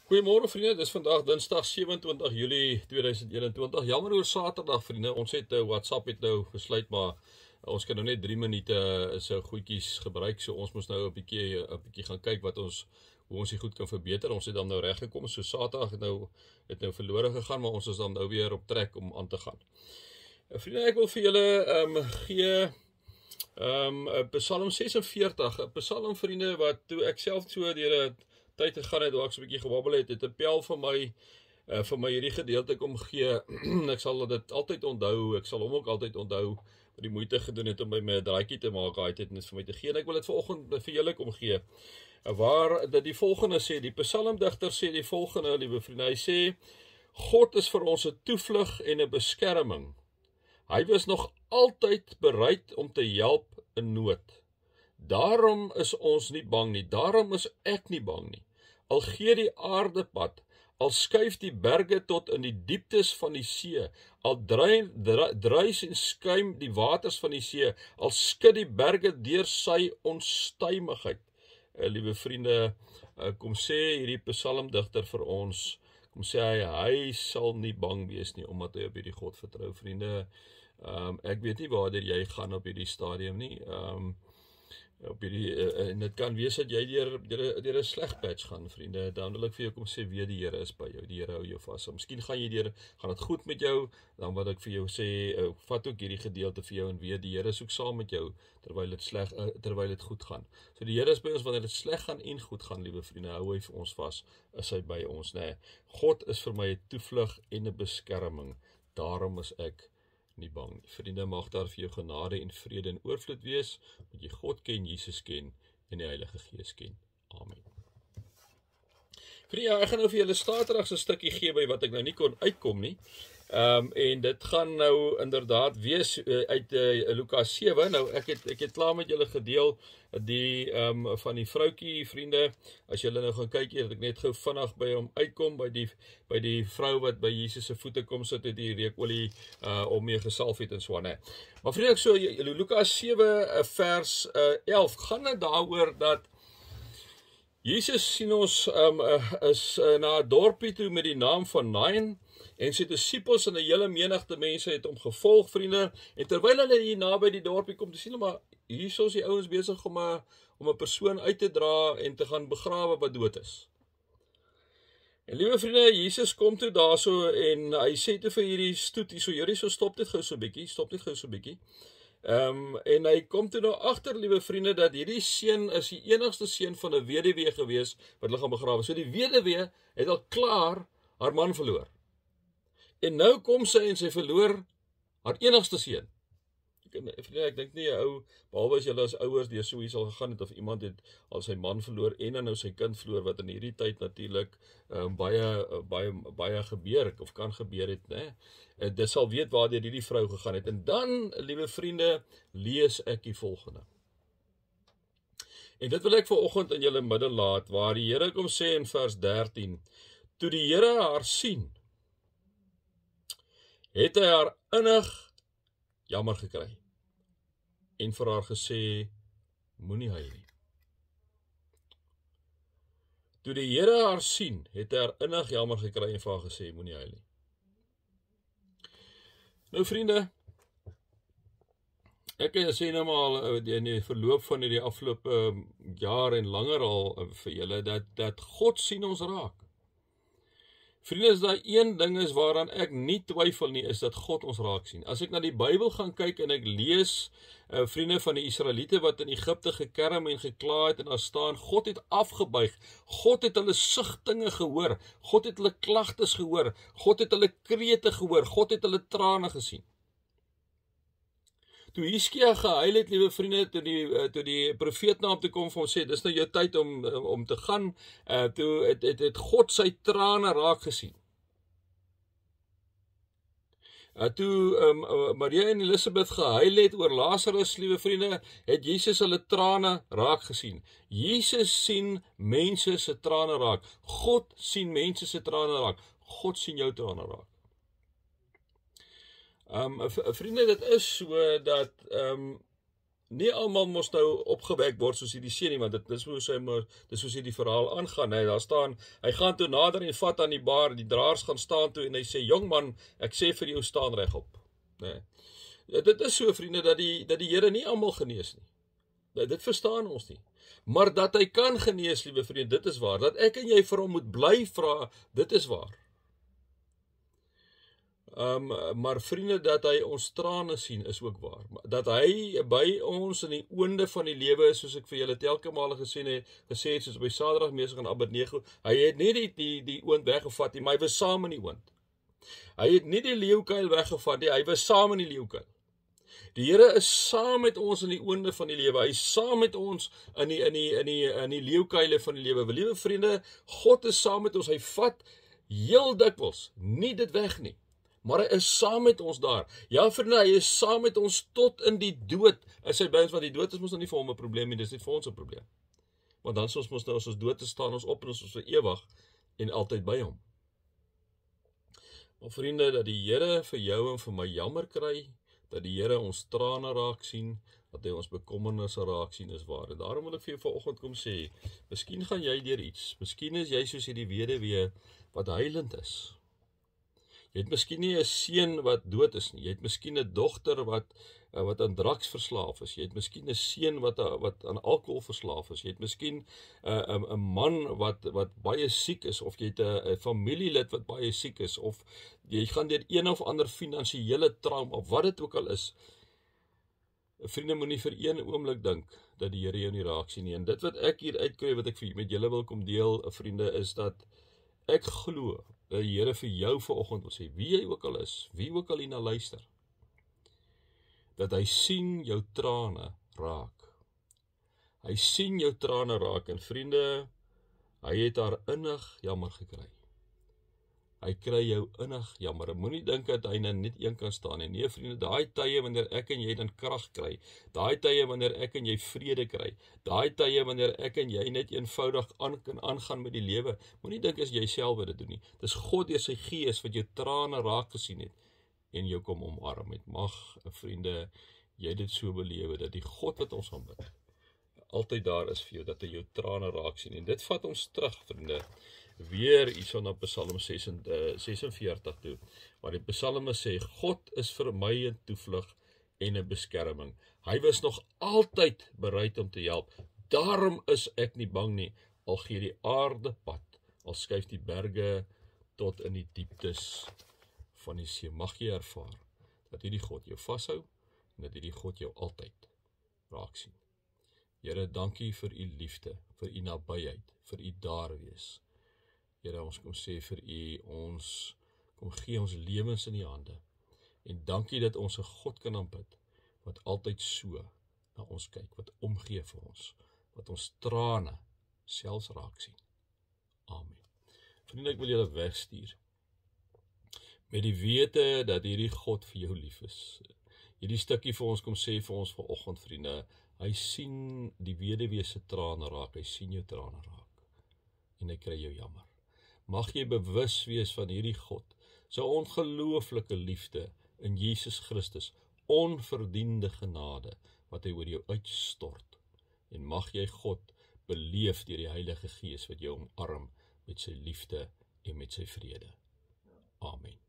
Goeiemôre vriende, dis vandag Dinsdag 27 Julie 2021. Jammer oor Saterdag vriende. Ons het WhatsApp het nou besluit, maar ons kan nou net 3 minute so goedjies gebruik. So ons moet nou 'n bietjie gaan kyk hoe ons die goed kan verbeter. Ons het dan nou reg gekom. So Saterdag het nou verlore gegaan, maar ons is dan nou weer op trek om aan te gaan. Vriende, ek wil vir julle gee Psalm 46, 'n Psalm vriende wat toe ek self so deur 'n tyd gegaan het, waar ek so 'n bietjie gewabbel het 'n pel vir my hierdie gedeelte kom gee. Ek sal dit altyd onthou, ek sal hom ook altyd onthou, wat die moeite gedoen het om by my 'n draaitjie te maak, daai tyd net vir my te gee, en ek wil dit vanoggend vir julle kom gee, waar dit die volgende sê, die psalmdigter sê die volgende, liewe vriende, hy sê, God is vir ons 'n toevlug en 'n beskerming. Hy was nog altyd bereid om te help in nood. Daarom is ons nie bang nie, daarom is ek nie bang nie. Al gee die aarde pad, al skuif die berge tot in die dieptes van die see, al druis en skuim die waters van die see, al skud die berge deur sy onstuimigheid. Liewe vriende, kom sê hierdie psalmdigter vir ons, kom sê hy sal nie bang wees nie, omdat hy op hierdie God vertrou, vriende. Ek weet nie waar jy gaan op hierdie stadium nie, en dit kan wees dat jy deur 'n sleg patch gaan, vriende. Dan wil ek vir jou kom sê, weet die Here is by jou, die Here hou jou vas. Miskien gaan dit goed met jou, dan wil ek vir jou sê, vat ook hierdie gedeelte vir jou en weet die Here is ook saam met jou terwyl dit goed gaan. So die Here is by ons wanneer dit sleg gaan en goed gaan, liewe vriende, hou hy vir ons vas, is hy by ons, né? God is vir my 'n toevlug en 'n beskerming. Daarom is ek nie bang nie. Vriende, mag daar vir jou genade en vrede en oorvloed wees, want jy God ken, Jesus ken en die Heilige Gees ken. Amen. Vriende, ek gaan nou vir julle Saterdag 'n stukkie gee by wat ek nou nie kon uitkom nie. En dit gaan nou inderdaad wees uit Lukas 7. Nou ek het klaar met julle gedeel van die vroutjie, vriende. As julle nou gaan kyk, het ek net gou vinnig by hom uitkom, by die vrou wat by Jesus se voete kom sit, het die reukolie om mee gesalf het en so aan. Maar vriende, so Lukas 7 vers 11 gaan dit daaroor dat Jesus sien ons is na 'n dorpie toe met die naam van Nain, en sy disippels en 'n hele menigte mense het hom gevolg, vriende, en terwyl hulle hier naby die dorpie kom, te sien hulle maar, hier is die ouens besig om 'n persoon uit te dra en te gaan begrawe wat dood is. En liewe vriende, Jesus kom toe daarso en hy sê toe vir hierdie stoet, so stop dit gou so 'n bietjie, en hy kom toe nou agter, liewe vriende, dat hierdie seun is die enigste seun van 'n weduwee gewees wat hulle gaan begrawe. So die weduwee het al klaar haar man verloor. En nou kom sy en sy verloor haar enigste seun. Ek dink nie 'n ou, behalwe as julle as ouers deur so iets al gegaan het, of iemand het al sy man verloor en dan nou sy kind verloor, wat in hierdie tyd natuurlik baie gebeur of kan gebeur het, né? Dit sal weet waardeur hierdie vrou gegaan het. En dan, liewe vriende, lees ek die volgende. En dit wil ek vanoggend in julle midde laat, waar die Here kom sê in vers 13, toe die Here haar sien, het hy haar innig jammer gekry en vir haar gesê, moenie huil nie. Toe die Here haar sien, het hy haar innig jammer gekry en vir haar gesê, moenie huil nie. Nou vriende, ek sê nou maar in die verloop van die afgelope jaar en langer al vir julle, dat God sien ons raak. Vriende, as daar een ding is waaraan ek nie twyfel nie, is dat God ons raak sien. As ek na die Bybel gaan kyk en ek lees, vriende, van die Israeliete wat in Egipte gekerm en gekla het en daar staan, God het afgebuig, God het hulle sigtinge gehoor, God het hulle klagtes gehoor, God het hulle krete gehoor, God het hulle trane gesien. Toe Hiskia gehuil het, liewe vriende, toe die profeet na hom toe kom vir hom sê, dis nou jou tyd om te gaan, toe het God sy trane raak gesien. Toe Maria en Elisabeth gehuil het oor Lazarus, liewe vriende, het Jesus hulle trane raak gesien. Jesus sien mense se trane raak. God sien mense se trane raak. God sien jou trane raak. Vriende, dit is so dat nie almal mos nou opgewek word soos hierdie seun nie, want dis soos hierdie verhaal aangaan. Daar staan, hy gaan toe nader en vat aan die baar, die draers gaan staan toe en hy sê, jong man, ek sê vir jou, staan regop. Nee. Dit is so, vriende, dat die Here nie almal genees nie. Dit verstaan ons nie. Maar dat hy kan genees, liewe vriende, dit is waar. Dat ek en jy vir hom moet bly vra, dit is waar. Maar vriende, dat hy ons trane sien, is ook waar. Dat hy by ons in die oonde van die lewe is, soos ek vir julle telke male gesê het, soos by Sadrag, Mesach en Abednego, hy het nie die oond weggevat nie, maar hy was saam in die oond. Hy het nie die leeukuil weggevat nie, hy was saam in die leeukuil. Die Here is saam met ons in die oonde van die lewe. Hy is saam met ons in die leeukuile van die lewe. Liewe vriende, God is saam met ons. Hy vat heel dikwels nie dit weg nie. Maar hy is saam met ons daar. Ja, vriende, hy is saam met ons tot in die dood. Is hy by ons, want die dood is mos nou nie vir hom 'n probleem nie, dis net vir ons 'n probleem. Want dan is ons mos nou as ons dood is, staan ons op en ons is vir ewig en altyd by hom. Maar vriende, dat die Here vir jou en vir my jammer kry, dat die Here ons trane raak sien, dat hy ons bekommernisse raak sien, is waar. En daarom wil ek vir jou vanoggend kom sê, miskien gaan jy deur iets. Miskien is jy soos hierdie weduwee wat huilend is. Jy het miskien nie 'n seun wat dood is nie. Jy het miskien 'n dogter wat aan drugs verslaaf is. Jy het miskien 'n seun wat aan alkohol verslaaf is. Jy het miskien 'n man wat baie siek is, of jy het 'n familielid wat baie siek is, of jy gaan deur een of ander finansiële trauma, wat dit ook al is. Vriende, moenie vir een oomblik dink dat die Here jou nie raak sien nie. En dit wat ek hier uitkry, wat ek met julle wil kom deel, vriende, is dat ek glo dat die Here vir jou vanoggend wil sê, wie jy ook al is, wie ook al hierna luister, dat hy sien jou trane raak. Hy sien jou trane raak, en vriende, hy het haar innig jammer gekry. Hy kry jou innig jammer. Moenie dink dat hy net een kan staan nie. Nee, vriende, daai tye wanneer ek en jy dan krag kry, daai tye wanneer ek en jy vrede kry, daai tye wanneer ek en jy net eenvoudig kan aangaan met die lewe, moenie dink as jy self dit doen nie. Dis God deur sy Gees wat jou trane raak gesien het en jou kom omarm het. Mag, vriende, jy dit so belewe, dat die God wat ons aanbid altyd daar is vir jou, dat hy jou trane raak sien. En dit vat ons terug, vriende, weer hierso na Psalm 46 toe, waar die psalmis sê, God is vir my 'n toevlug en 'n beskerming. Hy was nog altyd bereid om te help. Daarom is ek nie bang nie, al gee die aarde pad, al skuif die berge tot in die dieptes van die see. Mag jy ervaar dat hierdie God jou vashou en dat hierdie God jou altyd raak sien. Here, dankie vir u liefde, vir u nabyheid, vir u daar wees. Here, ons kom sê vir u, ons kom gee ons lewens in die hande. En dankie dat ons 'n God kan aanbid, wat altyd so na ons kyk, wat omgee vir ons, wat ons trane selfs raak sien. Amen. Vriende, ek wil julle wegstuur met die wete dat hierdie God vir jou lief is. Hierdie stukkie vir ons kom sê vir ons vanoggend, vriende, hy sien die weduwee se trane raak, hy sien jou trane raak, en hy kry jou jammer. Mag jy bewus wees van hierdie God, sy ongelooflike liefde in Jesus Christus, onverdiende genade, wat hy oor jou uitstort, en mag jy God beleef deur die Heilige Gees, wat jou omarm met sy liefde en met sy vrede. Amen.